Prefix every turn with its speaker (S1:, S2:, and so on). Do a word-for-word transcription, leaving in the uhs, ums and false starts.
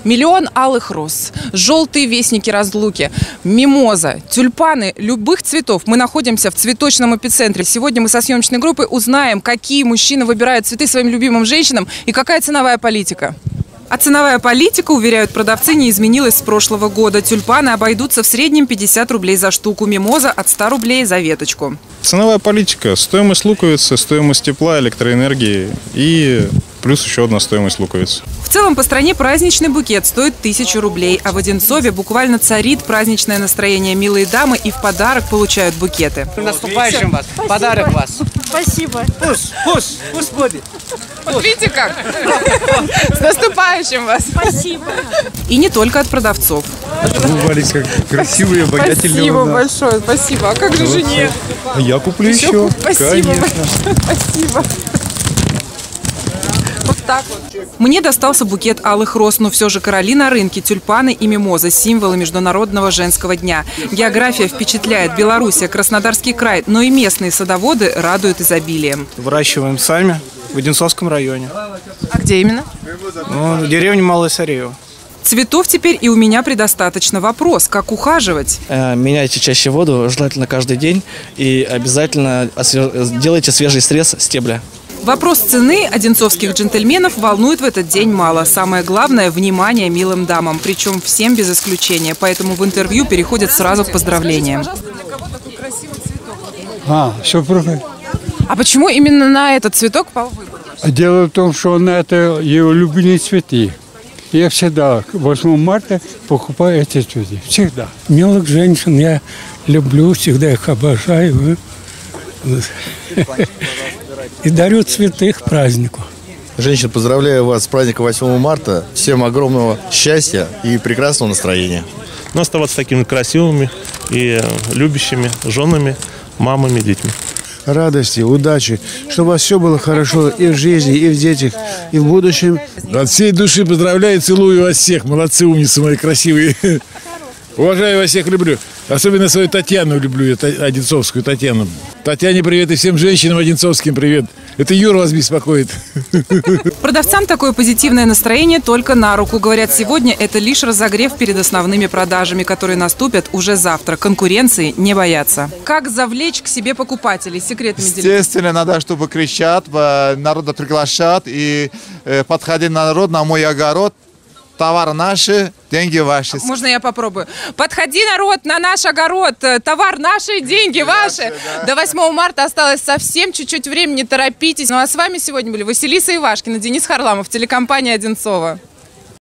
S1: Миллион алых роз, желтые вестники разлуки, мимоза, тюльпаны любых цветов. Мы находимся в цветочном эпицентре. Сегодня мы со съемочной группой узнаем, какие мужчины выбирают цветы своим любимым женщинам и какая ценовая политика. А ценовая политика, уверяют продавцы, не изменилась с прошлого года. Тюльпаны обойдутся в среднем пятьдесят рублей за штуку, мимоза от ста рублей за веточку.
S2: Ценовая политика, стоимость луковицы, стоимость тепла, электроэнергии и плюс еще одна стоимость луковицы.
S1: В целом по стране праздничный букет стоит тысячу рублей, а в Одинцове буквально царит праздничное настроение. Милые дамы и в подарок получают букеты.
S3: С наступающим вас! Спасибо. Подарок вас!
S4: Спасибо!
S3: Пусть, пусть, пусть будет!
S1: Вот видите как? С наступающим вас!
S4: Спасибо!
S1: И не только от продавцов.
S5: Улыбались как красивые, обаятельные.
S1: Спасибо большое, спасибо. А как же жене?
S5: Я куплю еще.
S1: Спасибо большое, спасибо. Вот так вот. Мне достался букет алых роз, но все же короли на рынке, тюльпаны и мимоза – символы Международного женского дня. География впечатляет. Белоруссия, Краснодарский край, но и местные садоводы радуют изобилием.
S6: Выращиваем сами в Одинцовском районе.
S1: А где именно?
S6: Ну, в деревне Малая Сареево.
S1: Цветов теперь и у меня предостаточно. Вопрос, как ухаживать?
S7: Меняйте чаще воду, желательно каждый день. И обязательно делайте свежий срез стебля.
S1: Вопрос цены одинцовских джентльменов волнует в этот день мало. Самое главное – внимание милым дамам. Причем всем без исключения. Поэтому в интервью переходят сразу к поздравлениям.
S8: А, супруга.
S1: А почему именно на этот цветок пал выбор?
S8: Дело в том, что он это его любимые цветы. Я всегда восьмого марта покупаю эти цветы. Всегда. Милых женщин я люблю, всегда их обожаю. И дарю цветы к празднику.
S5: Женщины, поздравляю вас с праздником восьмого марта. Всем огромного счастья и прекрасного настроения.
S9: Но оставаться такими красивыми и любящими женами, мамами, детьми.
S10: Радости, удачи, чтобы у вас все было хорошо и в жизни, и в детях, и в будущем.
S11: От всей души поздравляю, целую вас всех. Молодцы, умницы мои красивые. Уважаю вас всех, люблю. Особенно свою Татьяну люблю, одинцовскую Татьяну. Татьяне привет и всем женщинам одинцовским привет. Это Юра вас беспокоит.
S1: Продавцам такое позитивное настроение только на руку. Говорят, сегодня это лишь разогрев перед основными продажами, которые наступят уже завтра. Конкуренции не боятся. Как завлечь к себе покупателей? Секретами делиться?
S12: Естественно, надо, чтобы кричат, народа приглашат и подходи на народ, на мой огород. Товар наши, деньги ваши.
S1: Можно я попробую? Подходи, народ, на наш огород. Товар наши, деньги ваши. Да. До восьмого марта осталось совсем чуть-чуть времени, торопитесь. Ну а с вами сегодня были Василиса Ивашкина, Денис Харламов, телекомпания Одинцова.